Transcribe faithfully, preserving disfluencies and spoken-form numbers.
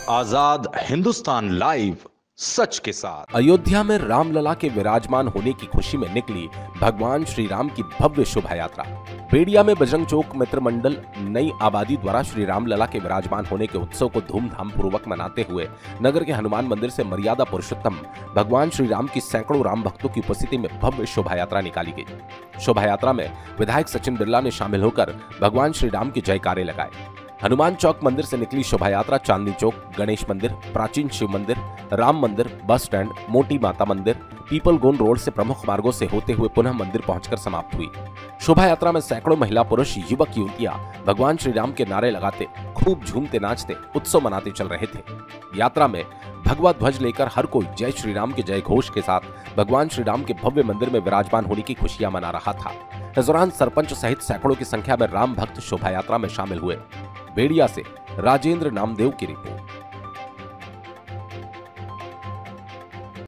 आजाद Hindustan live, सच के साथ। अयोध्या में रामलला के विराजमान होने की खुशी में निकली भगवान श्री राम की भव्य शोभा यात्रा। बेड़िया में बजरंग चौक मित्र मंडल नई आबादी द्वारा श्री रामलला के विराजमान होने के उत्सव को धूमधाम पूर्वक मनाते हुए नगर के हनुमान मंदिर से मर्यादा पुरुषोत्तम भगवान श्री राम की सैकड़ों राम भक्तों की उपस्थिति में भव्य शोभा यात्रा निकाली गई। शोभा यात्रा में विधायक सचिन बिरला ने शामिल होकर भगवान श्री राम के जयकारे लगाए। हनुमान चौक मंदिर से निकली शोभा यात्रा चांदनी चौक, गणेश मंदिर, प्राचीन शिव मंदिर, राम मंदिर, बस स्टैंड, मोटी माता मंदिर, पीपल गोन रोड से प्रमुख मार्गों से होते हुए पुनः मंदिर पहुंचकर समाप्त हुई। शोभा यात्रा में सैकड़ों महिला पुरुष, युवक युवतियां भगवान श्री राम के नारे लगाते, खूब झूमते नाचते, उत्सव मनाते चल रहे थे। यात्रा में भगवा ध्वज लेकर हर कोई जय श्री राम के जय घोष के साथ भगवान श्री राम के भव्य मंदिर में विराजमान होने की खुशियां मना रहा था। इस दौरान सरपंच सहित सैकड़ों की संख्या में राम भक्त शोभा यात्रा में शामिल हुए। बेड़िया से राजेंद्र नामदेव की रिपोर्ट।